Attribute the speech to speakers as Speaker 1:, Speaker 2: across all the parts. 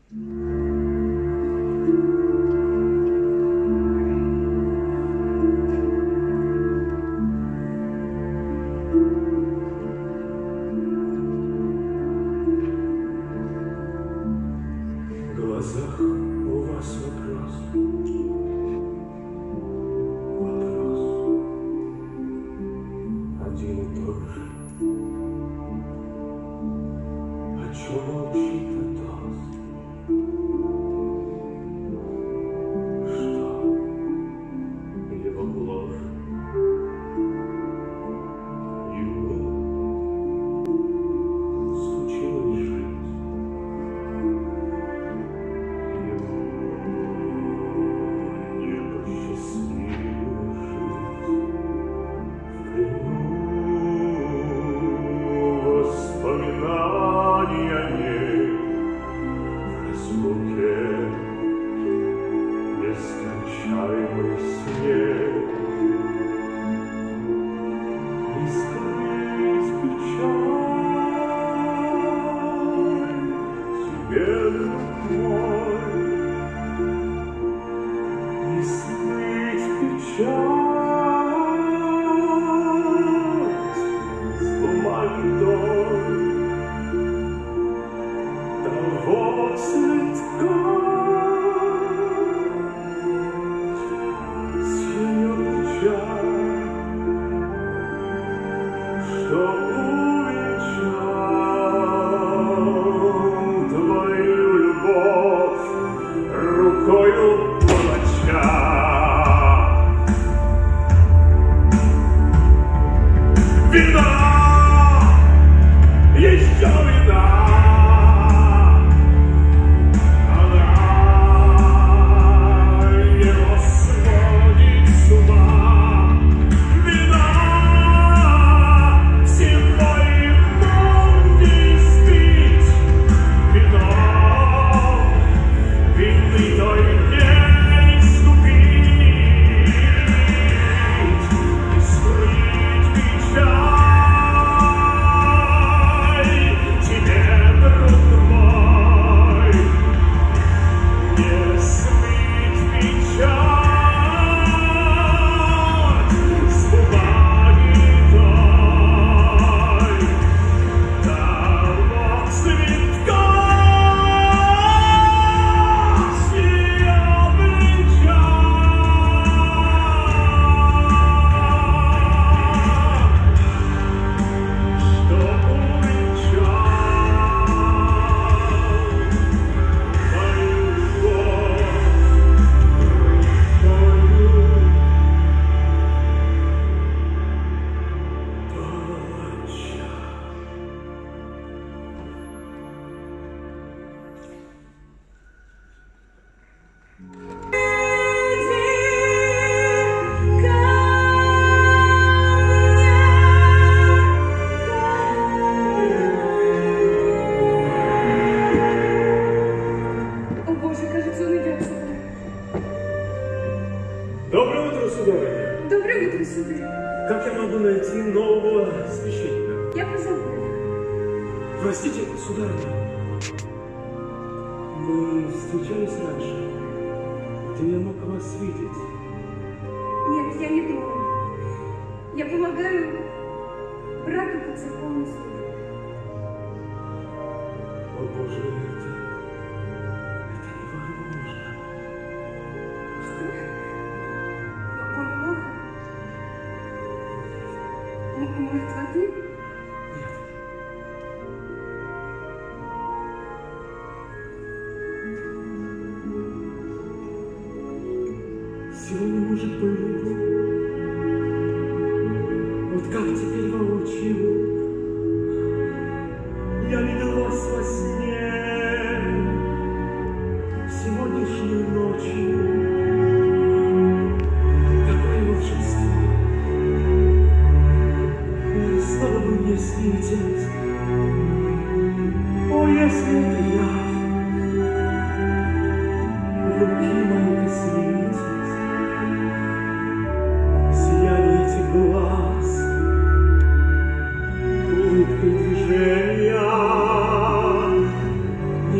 Speaker 1: Нет, не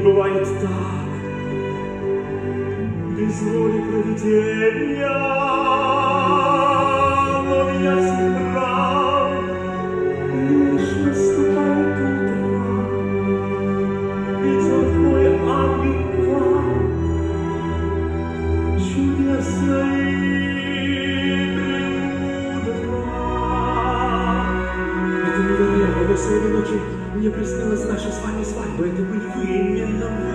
Speaker 1: бывает так. Без воли провидения, но меня всегда лишь наступает утро, ведет мой ангел к вам, чудесный премудра. Это невероятно, но сегодня ночью мне приснилась наша с вами свадьба. Это были вы, именно вы.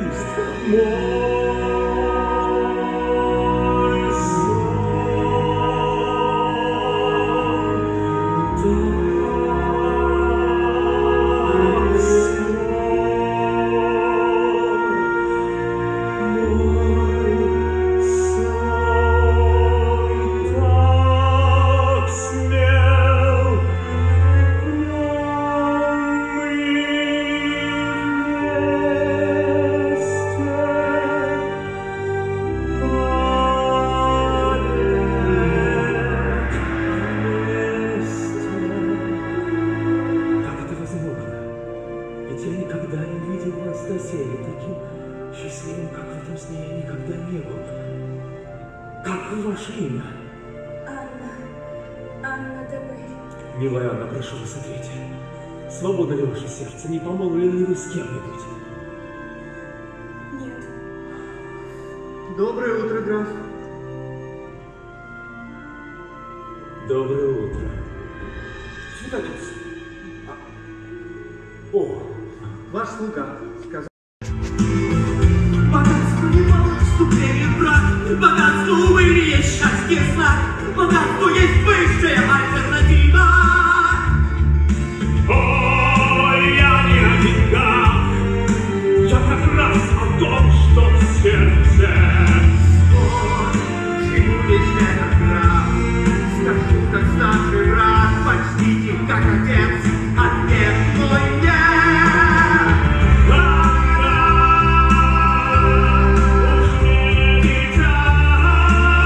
Speaker 1: Милая Анна, прошу вас, ответьте. Свободно ли ваше сердце? Не помолвлены ли вы с кем-нибудь?
Speaker 2: Нет.
Speaker 3: Доброе утро, граф.
Speaker 1: Доброе утро.
Speaker 3: Сюда, тут. О, ваш слуга сказал.
Speaker 4: Богатство немало вступление, брат. Богатство, увы, есть счастье знак. Богатство есть высшая альтернатива.
Speaker 1: Ой, я не о деньгах, я как раз о том, что в сердце.
Speaker 4: Чему весь этот граф? Скажу, как старший брат, почтите, как отец. Ответ мой нет.
Speaker 1: Уж не дитя.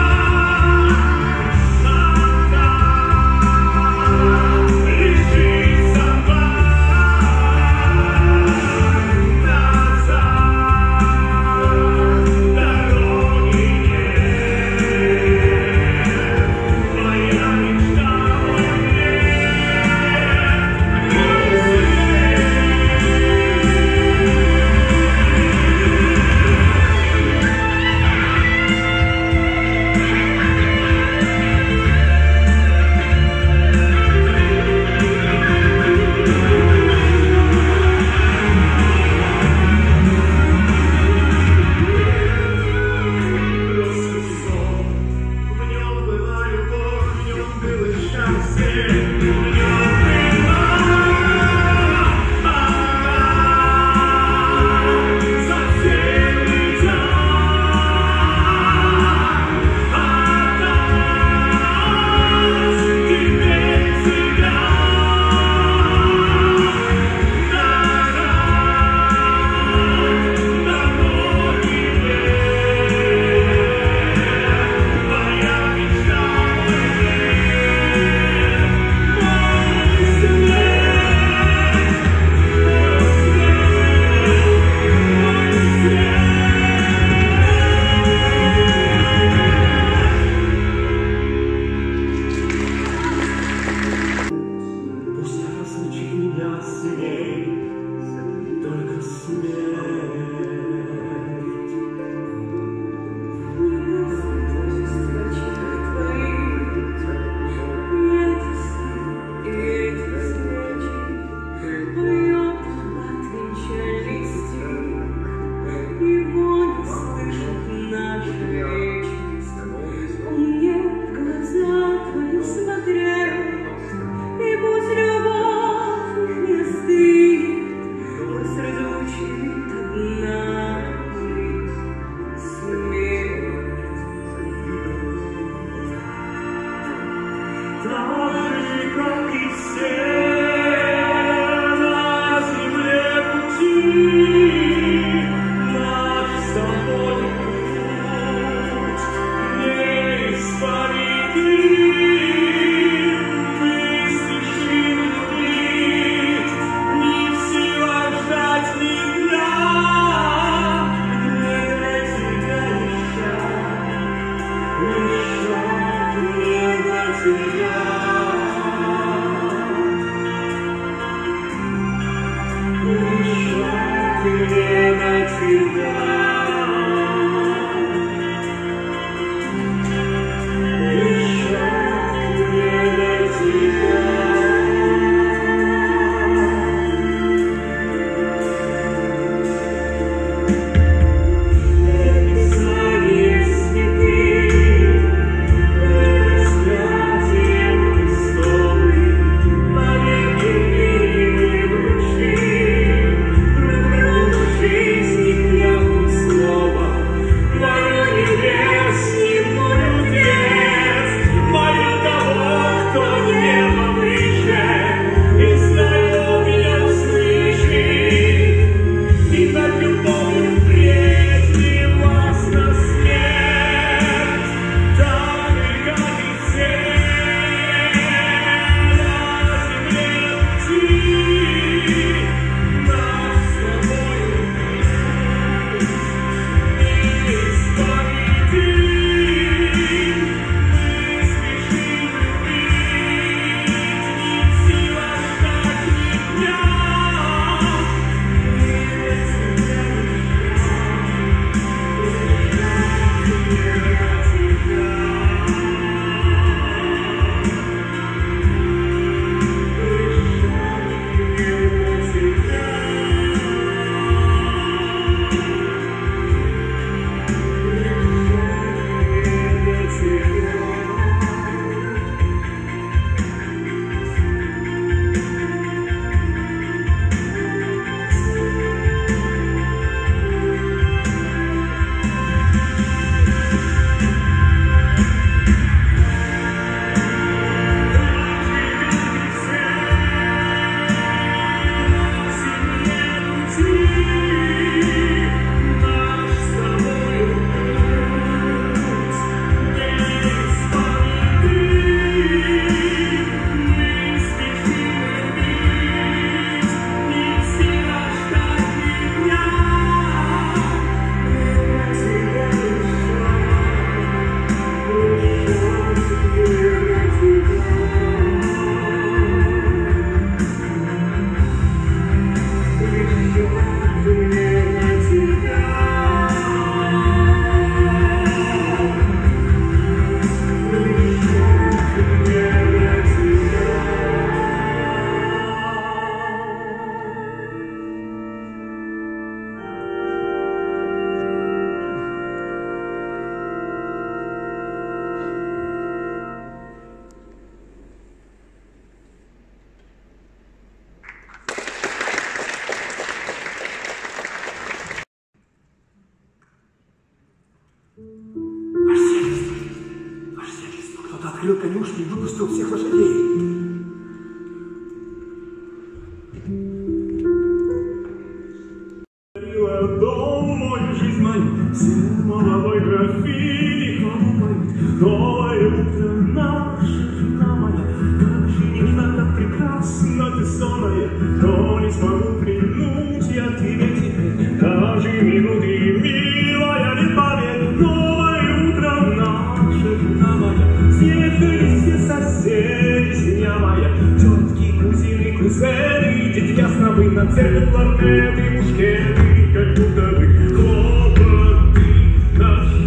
Speaker 3: Открыл конюшню и выпустил всех лошадей.
Speaker 1: Дом мой, жизнь моя, сын молодой графини хлопает, новое утро наша жена моя, как же нежна, как прекрасна ты сонная, но не смогу прильнуть я тебе, даже минуты, милая, не память, новое утро наша жена моя, съехали все соседи, семья моя, тетки, кузины, кузены, дитя снобы, на церковь лорнеты, мушкеты. Как будто бы хлопоты наши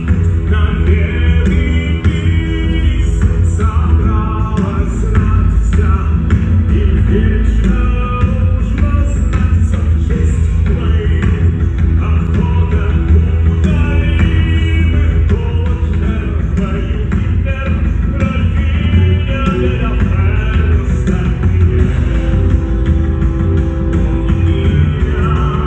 Speaker 1: навеки собралась знать вся, и вечно нужно знать все, честь твою, охота удалимых, голод жертвою гипер, графиня де ла Ферстания.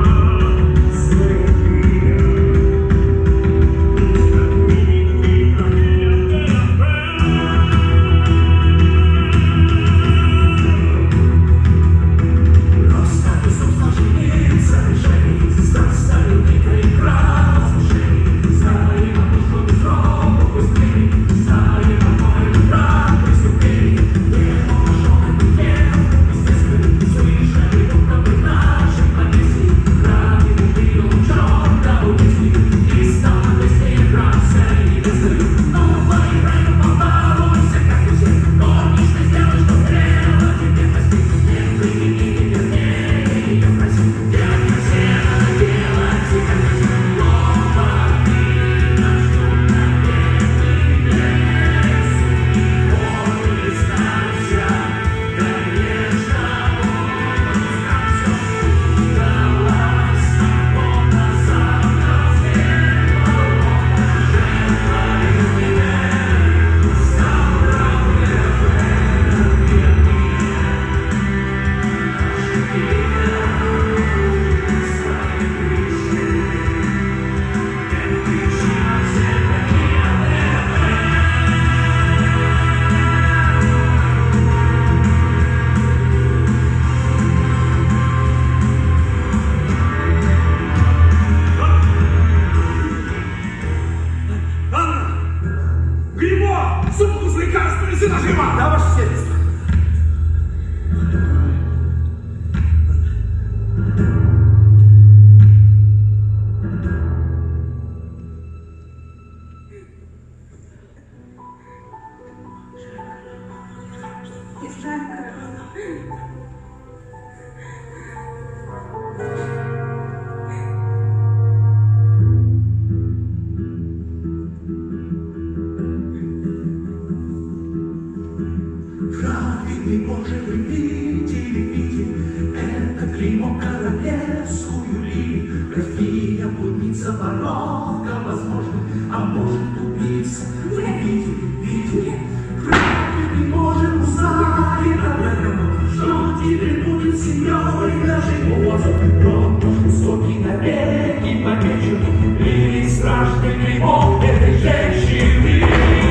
Speaker 2: убийца, воровка, возможно, а может убийца. Вы видели, вряд ли можем узнать об этом, что он теперь будет семьей, даже его возраст, но высокий навеки помечен, и страшный клеймо этой женщины.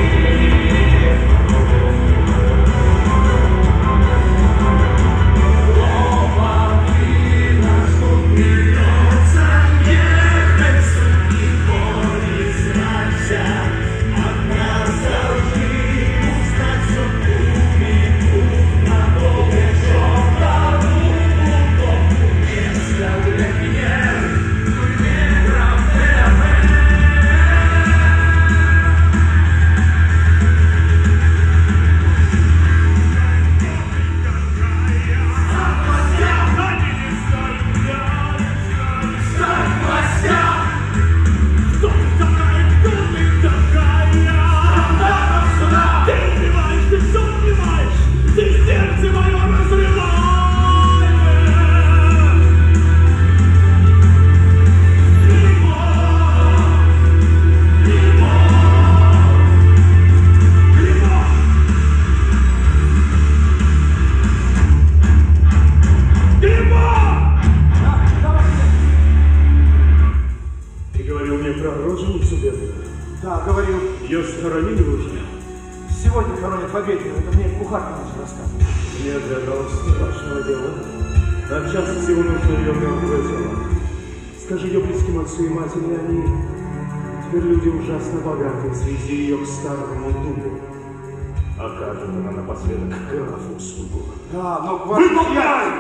Speaker 3: Да, говорил.
Speaker 1: Ее схоронили уже?
Speaker 3: Сегодня хоронят в обеде, это мне кухарка наша рассказывала.
Speaker 1: Мне для этого страшного дела. На час всего нужно ее мертвое тело. Скажи ее близким отцу и матери, они теперь люди ужасно богатые, свези ее к старому дубу. Окажет она напоследок графу услугу.
Speaker 3: Да, но...
Speaker 1: Выполняй!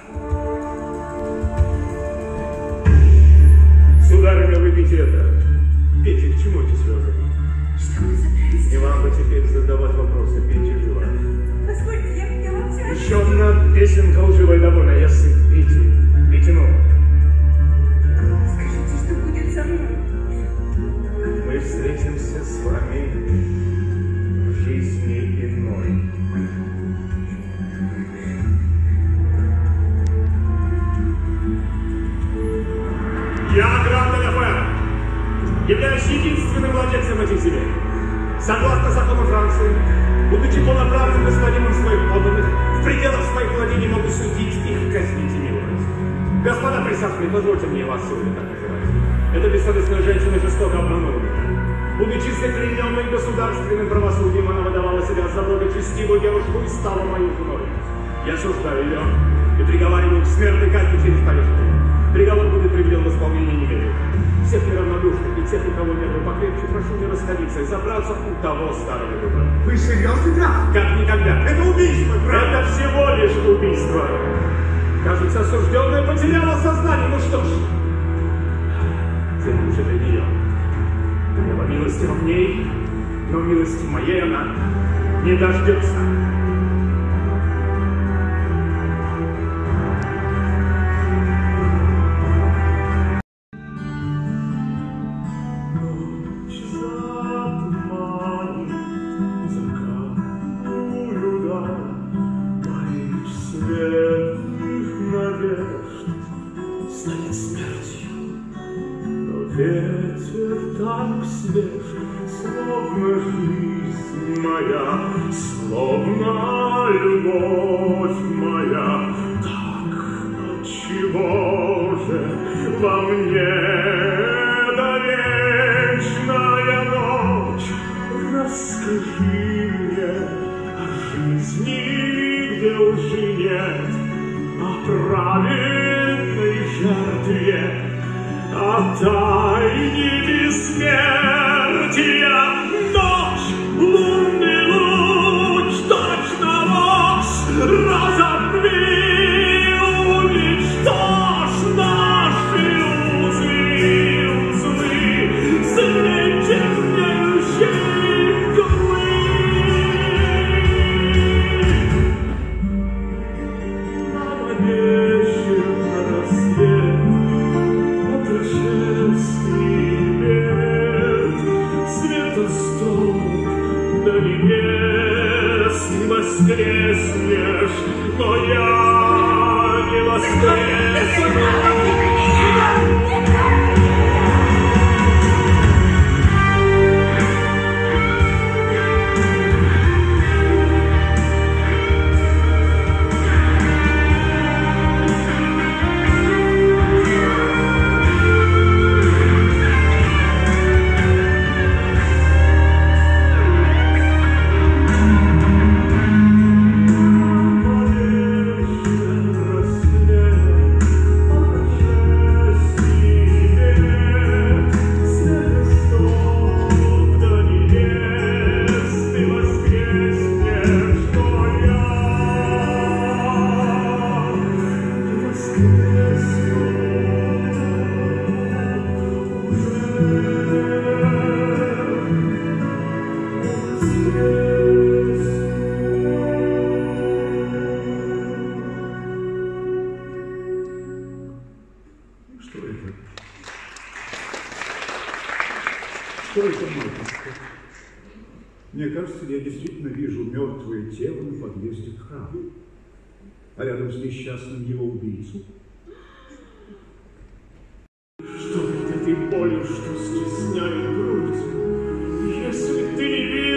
Speaker 1: Сударыня, выпейте это. Пейте, к чему эти слезы?
Speaker 5: Что вы собираетесь?
Speaker 1: Не вам бы теперь задавать вопросы, пейте живо.
Speaker 5: Позвольте, я вам все...
Speaker 1: Еще одна песенка лживая довольно, я сыт. Пейте, пейте, ну.
Speaker 5: Скажите, что будет со мной?
Speaker 1: Мы встретимся с вами в жизни иной. Я граф Деляфер, являюсь единственным владельцем этих земель. Согласно закону Франции, будучи полноправным господином своих подданных, в пределах своих владений могу судить их, казнить и миловать. Господа присяжные, позвольте мне вас сегодня так называть. Эта бессовестная женщина жестоко обманула меня. Будучи заклейменной государственным правосудием, она выдавала себя за благочестивую девушку и стала моей женой. Я осуждаю ее и приговариваю к смертной казни через повешение. Приговор будет приведен в исполнение немедленно. Всех неравнодушных и тех, у кого нервы покрепче, прошу не расходиться и забраться у того старого дуба.
Speaker 4: Вы серьезно, граф?
Speaker 1: Как никогда.
Speaker 4: Это убийство, граф!
Speaker 1: Это всего лишь убийство. Кажется, осужденная потеряла сознание. Ну что ж, теперь уже для нее. Я помилостива в ней, но милости моей она не дождется. Ветер так свеж, словно жизнь моя, словно любовь моя. Так отчего же во мне эта вечная ночь? Расскажи мне о жизни, где лжи нет, о праведной жертве, о тайне бессмертия. Ночь, лунный луч, точно вас разорви, уничтожь наши узы, сны чернеющей мглы. Нам обещан рассвет, до небес воскреснешь, но я не воскресну. Что это может? Мне кажется, я действительно вижу мертвое тело на подъезде к храму. А рядом с несчастным его убийцу. Что ведь этой болью, что стесняет грудь? Если ты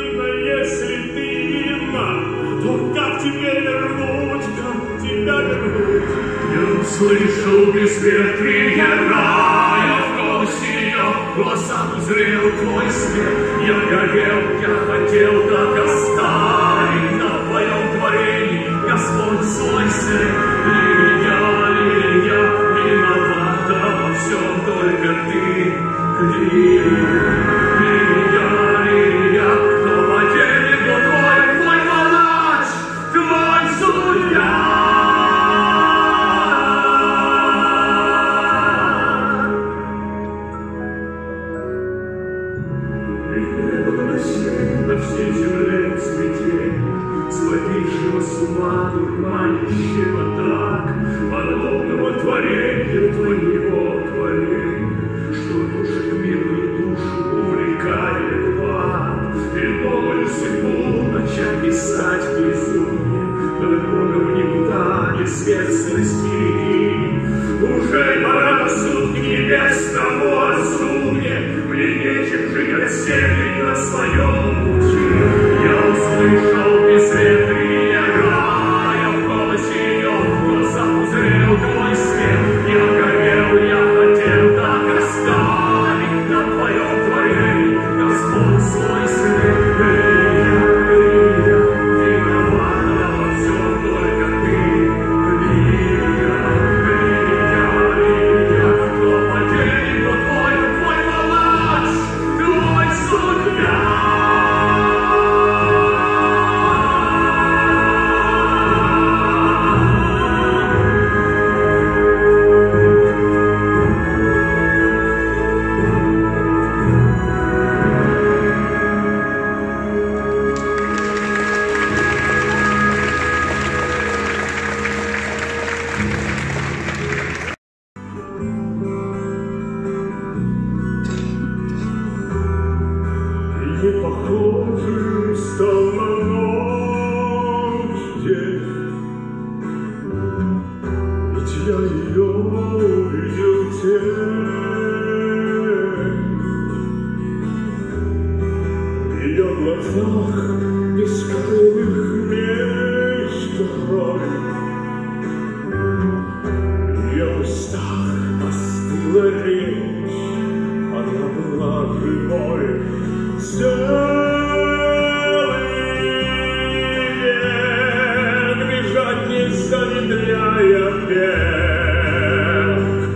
Speaker 1: невинна, то как тебе вернуть, как тебя вернуть?
Speaker 2: Я услышал безветрие рая в голосе ее, глазам узрел твой свет. Я горел, я хотел так оставить на твоем творении, Господь свой свет. И я виновата во всем, только ты, я, но по делу твой палач, твой судья. На всей земле цветение, сводившего с ума, дурманящего так, подобного творению твоего творения, что душит мир и душу увлекает в ад. Иною судьбу начать писать безумие, дорогам никуда, безвестность впереди. Уже пора суд небесному разумне, мне нечем жить от степени на своем пути. Я услышал безветрие рая в голосе ее, в глазах узрел твой свет. Я горел, я хотел так оставить на твоем творении, Господь свой свет. Я виновата во всем, только ты, кто поделит, твой палач, твой судья.
Speaker 1: Не похожим стал на ночь день, ведь я ее увидел тень. В ее глазах бескрылых мечтах, в ее устах остыла речь, она была живой. Целый век бежать, не замедляя бег.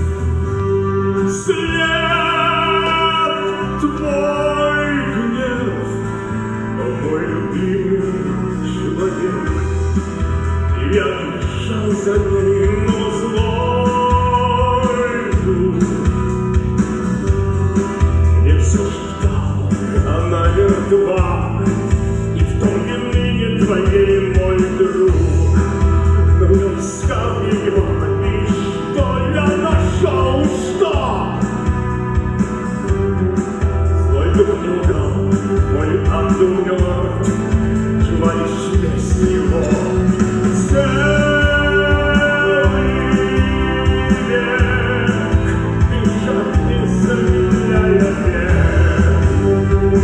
Speaker 1: След твой гнев, мой любимый человек. Я бежал за ним, но злой дух мне все шептал. Она мертва, и в том вины твоей, мой друг. Но я искал ее, и что я нашел, что? Злой дух не лгал, мой ангел мертв, жива лишь песня его. Целый век бежать, не замедляя бег.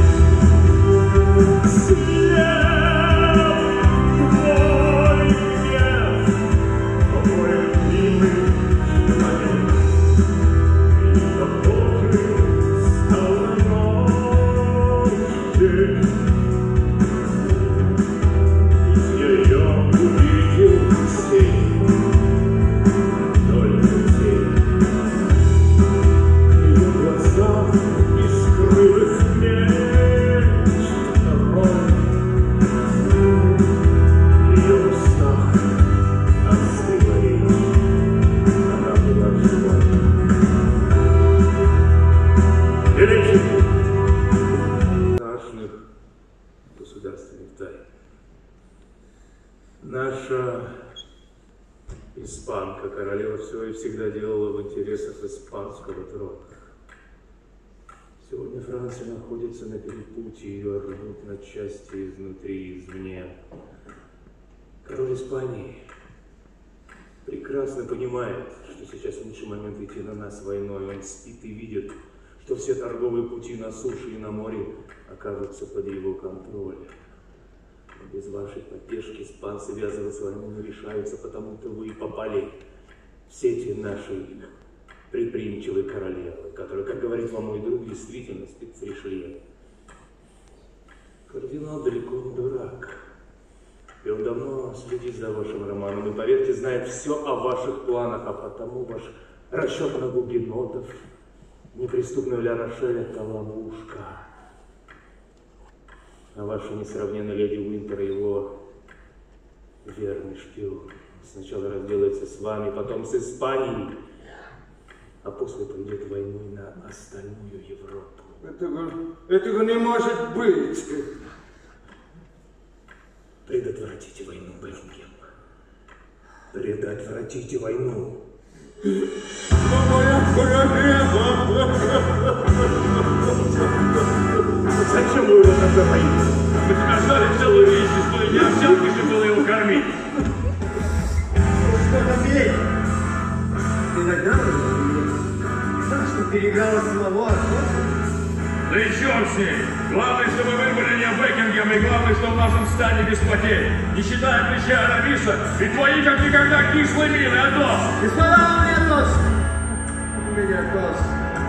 Speaker 1: Государственных тайн. Наша испанка, королева, все и всегда делала в интересах испанского трона. Сегодня Франция находится на перепутье, ее рвут на части изнутри и извне. Король Испании прекрасно понимает, что сейчас лучший момент идти на нас войной. Он спит и видит, что все торговые пути на суше и на море окажутся под его контролем. Но без вашей поддержки испанцы ввязываться в войну не решаются, потому-то вы и попали в сети нашей предприимчивой королевы, которая, как говорит вам мой друг, действительно спит в Ришелье. Кардинал далеко не дурак. И он давно следит за вашим романом, и, поверьте, знает все о ваших планах, а потому ваш расчет на гугенотов, неприступную Ля Рошель — это ловушка. А ваша несравненная леди Уинтер — его верный шпион. Сначала разделается с вами, потом с Испанией, а после пойдет войной на остальную Европу.
Speaker 3: Этого не может быть.
Speaker 1: Предотвратите войну, Бекингем. Предотвратите войну.
Speaker 3: Но моя королева!
Speaker 1: Зачем вы его тогда боитесь?
Speaker 4: Мы тебя ждали целую вечность, что и не овсянкой же было его кормить.
Speaker 2: Что побей? Иногда так что переиграла самого охотника.
Speaker 4: Да и черт с ней! Главное, чтобы выбрали не Бекингем, и главное, что в нашем стане без потерь. Не считая плеча Арамиса, и твои как никогда кислые мины, Атос!
Speaker 2: Господа, у меня тост! У меня тост.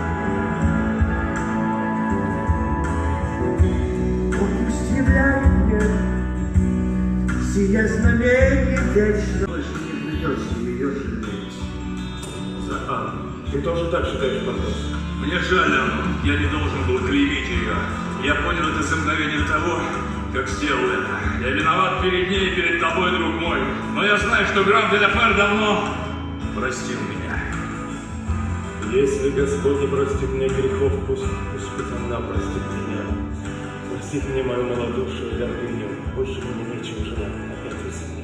Speaker 2: Пусть являет сия знамение вечно. Больше не придется ее жалеть.
Speaker 1: Захар, ты тоже так считаешь, Портос?
Speaker 4: Мне жаль, Анну, я не должен был клеймить ее. Я понял это за мгновение того, как сделал это. Я виноват перед ней и перед тобой, друг мой. Но я знаю, что граф де ла Фер давно простил меня.
Speaker 1: Если Господь не простит мне грехов, пусть она простит меня. Простит мне мою малодушие, гордыню. Больше мне нечего желать, опять весны.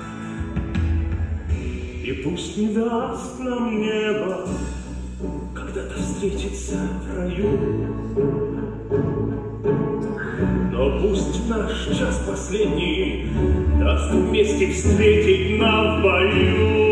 Speaker 1: И пусть не даст нам небо когда-то встретиться в раю, но пусть наш час последний даст вместе встретить нам в бою.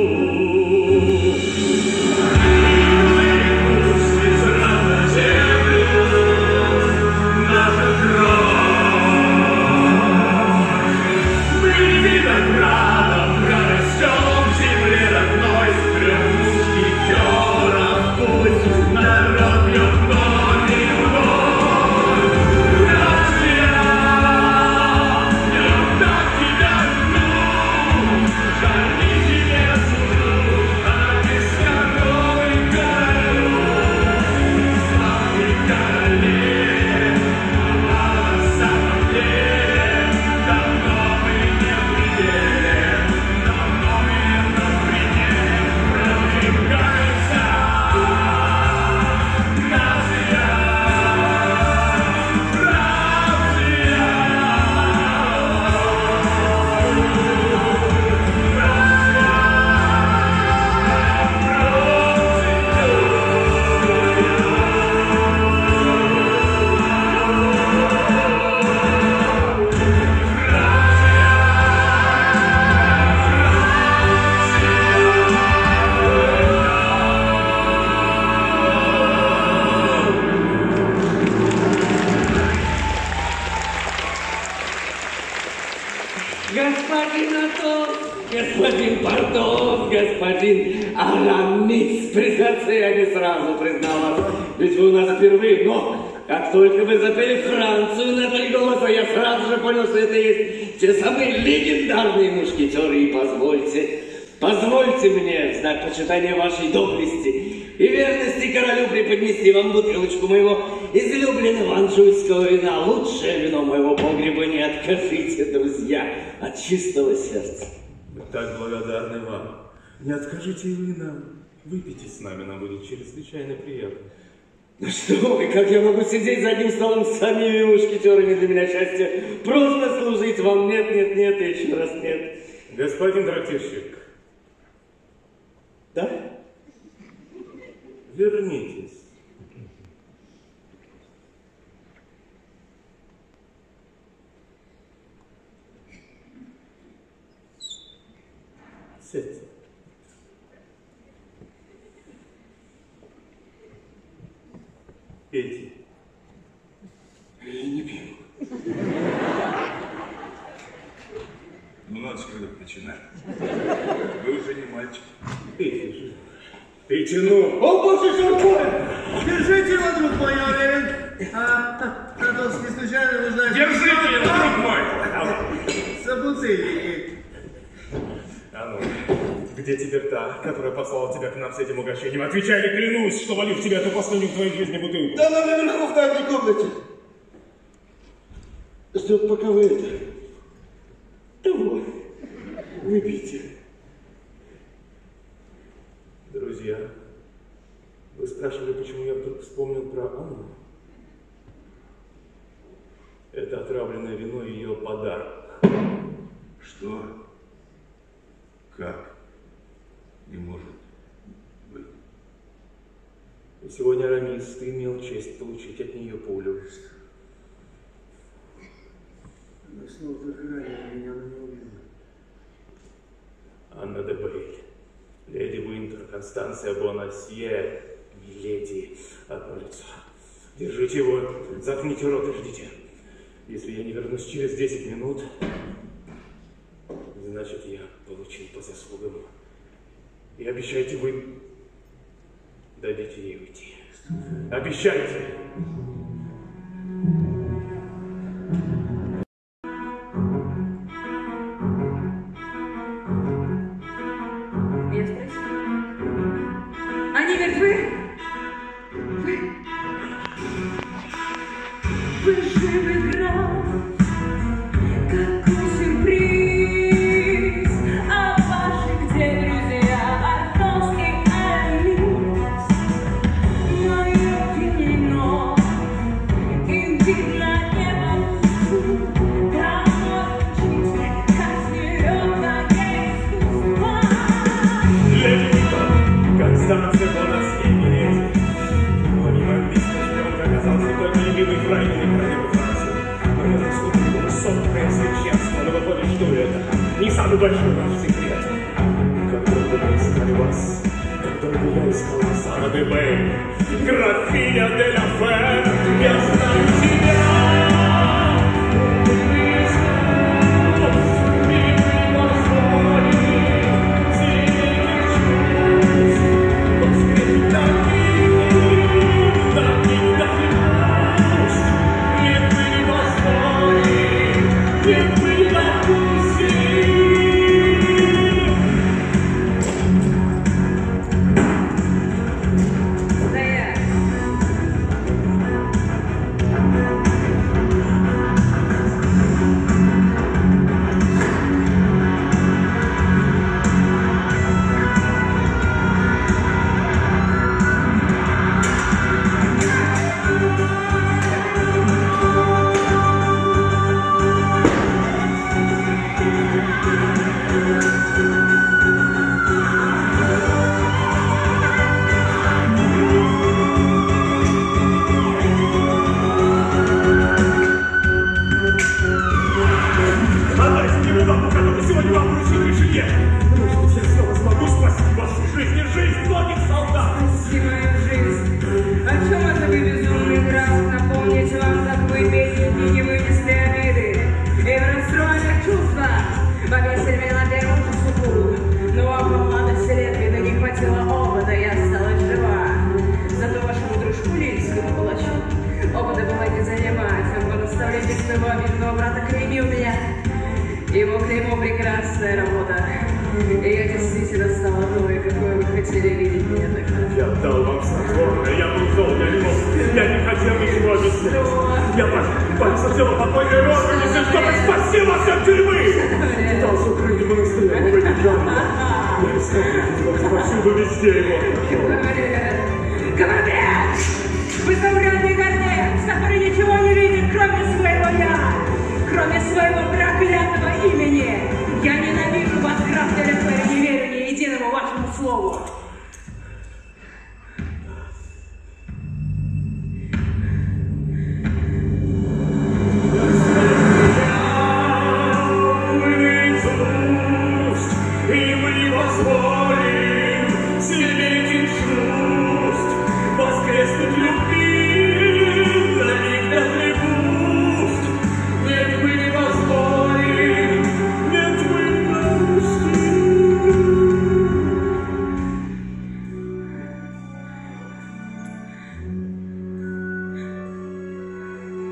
Speaker 6: Господин Портос, господин Арамис, признаться, я не сразу признал вас, ведь вы у нас впервые, но как только вы запели Францию на 3 голоса, я сразу же понял, что это есть те самые легендарные мушкетеры, и позвольте мне в знак почитания вашей доблести и верности королю преподнести вам бутылочку моего излюбленного анжуйского вина. Лучшее вино моего погреба не откажите, друзья, от чистого сердца.
Speaker 1: Мы так благодарны вам. Не откажите и вы нам. Выпейте с нами, нам будет чрезвычайно приятно.
Speaker 6: Ну что вы, как я могу сидеть за одним столом с самими мушкетерами, для меня счастье просто служить вам. Нет, нет, нет, и еще раз нет.
Speaker 1: Господин трактирщик.
Speaker 6: Да?
Speaker 1: Вернитесь. Сядьте. Пейте.
Speaker 6: Я не пью.
Speaker 4: Ну, надо же когда начинать. Вы уже не мальчик.
Speaker 1: Пейте же. Пейте, ну.
Speaker 3: О, боже, что такое? Держите его, друг мой, я уверен. Натовский случайно нуждается.
Speaker 4: Держите его, друг мой!
Speaker 3: Собутыльники.
Speaker 1: А ну, где теперь та, которая послала тебя к нам с этим угощением? Отвечай, или клянусь, что валю в тебя эту последнюю в твоей жизни бутылку.
Speaker 3: Да она наверху в дальней комнате.
Speaker 6: Ждет, пока вы это... Того. Выпейте.
Speaker 1: Друзья, вы спрашивали, почему я вдруг вспомнил про Анну? Это отравленное вино и ее подарок.
Speaker 4: Что? Как? Не может быть.
Speaker 1: И сегодня, Арамис, ты имел честь получить от нее пулю.
Speaker 3: Она снова только ранила меня, она не убила.
Speaker 1: Анна де Бейль, леди Уинтер, Констанция Бонасье, миледи, одно лицо. Держите его, заткните рот и ждите. Если я не вернусь через 10 минут, значит, я получил по заслугам. И обещайте, вы дадите ей уйти. Обещайте!
Speaker 5: Я спросила. Они мертвы? Вы живы, граф? Какой сюрприз! А ваши где друзья? Артос и Арамис. Мое вино, им видно небо внизу. Давно учитель, как серьезно искусство.
Speaker 1: Леди Уинтер, Констанция Бонасье, миледи. Но не могли сказать, что он оказался только любимый фрайной королевы Франции. Но я наступил высокое священство, но выходит, что это не самый большой ваш секрет. Как долго мы искали вас, как долго я искал вас, Анна де Бейль, графиня де ла Фер, я знаю тебя.
Speaker 5: Стоять!
Speaker 1: Отдайте мне бабу, которую сегодня вам вручили жилье. Может быть, я снова смогу спасти вашу жизнь и жизнь многих солдат.
Speaker 5: Спаси мою жизнь. О чем это вы, безумный граф? Напомнить вам, как вы песни не вынесли обиды и в расстроенных чувствах повесили меня на первую же супругу. Но вам по молодости лет, видно, не хватило опыта, я осталась жива. Зато вашему дружку Лильскому палачу опыта было не занимать. Он по наставлению своего обидного брата клеймил меня. Его клеймо прекрасная работа. И я действительно стала той, какой вы хотели видеть меня тогда.
Speaker 1: Я дал вам снотворное, я был зол, я не мог, я не хотел ничего объяснять. Я подсадил покойной родственнице, чтобы спасти вас от тюрьмы. Пытался укрыть в монастыре, но вы не жалко. Я искал повсюду везде его.
Speaker 5: Говорят! Вы заурядный гордец, который ничего не видит, кроме своего «я», кроме своего проклятого имени. Я ненавижу вас, граф де ла Фер, и не верю ни единому вашему слову.
Speaker 1: И мы вас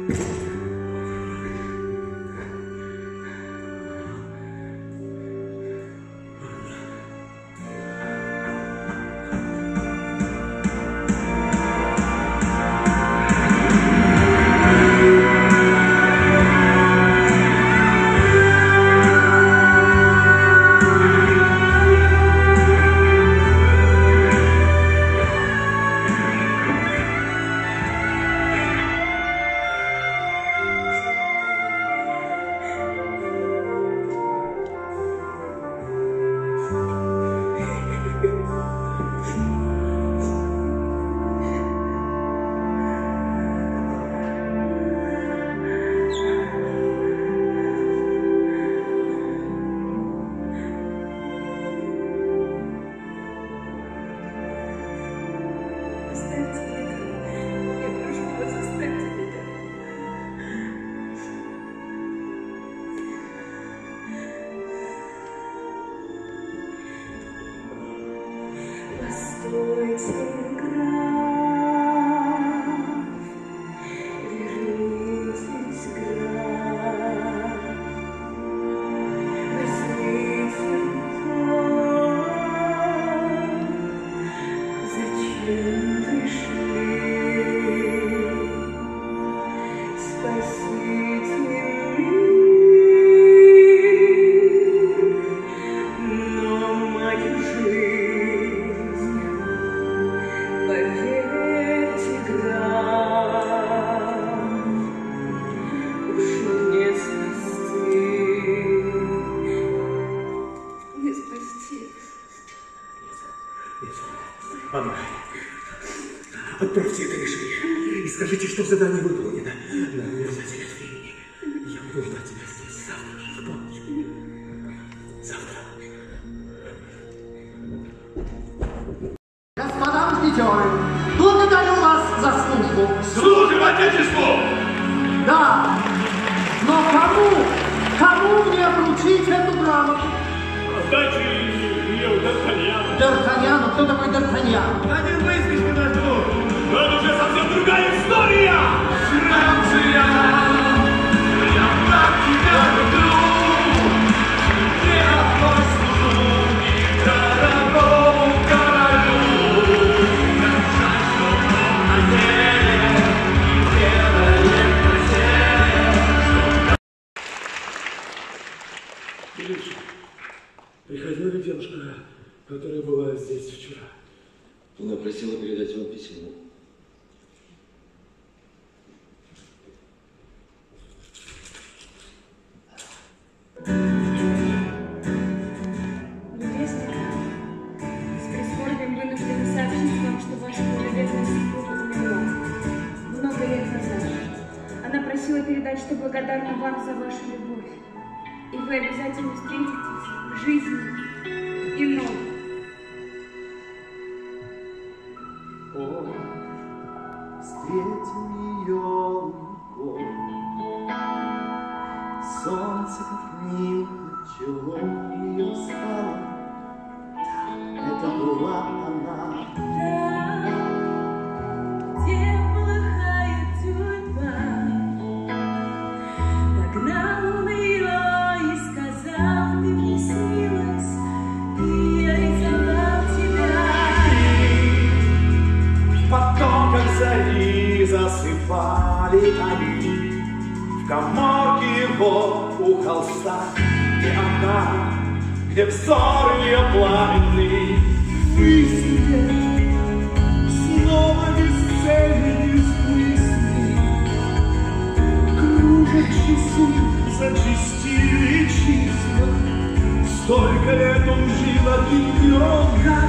Speaker 2: Мама, отправьте это решение и скажите, что задание выполнено. Нам нельзя терять времени. Я буду ждать тебя здесь завтра же, в полночь. Завтра.
Speaker 7: Господа мушкетеры, благодарю вас за службу.
Speaker 4: Служим Отечеству!
Speaker 7: Да, но кому мне вручить эту грамоту?
Speaker 1: Отдайте ее Д'Артаньяну.
Speaker 7: Д'Артаньяну? Кто такой Д'Артаньян?
Speaker 3: Один выскочка наш друг.
Speaker 1: Но это уже совсем другая история!
Speaker 4: Франция, я так тебя люблю, не одной служу и дорогому королю. Я жаль, что он на деле и делает на деле.
Speaker 2: Ильич, приходила ли девушка, которая была здесь вчера?
Speaker 6: Она просила передать вам письмо.
Speaker 5: Невестка, с прискорбием вынуждена сообщить вам, что ваша благоверная супруга умерла много лет назад. Она просила передать, что благодарна вам за вашу любовь, и вы обязательно встретитесь в жизни иной.
Speaker 2: О, встретим ее лукой, солнце как мило челом ее стало, это была она.
Speaker 8: Где плохая судьба, догнал он ее и сказал: ты мне снилась, и я рисовал тебя.
Speaker 2: В потоках зари засыпали они, в каморке его у холста, где она, где взор ее пламенный. Мысли снова без цели, без мысли, кружат часы, зачастили числа. Столько лет он жил один, и он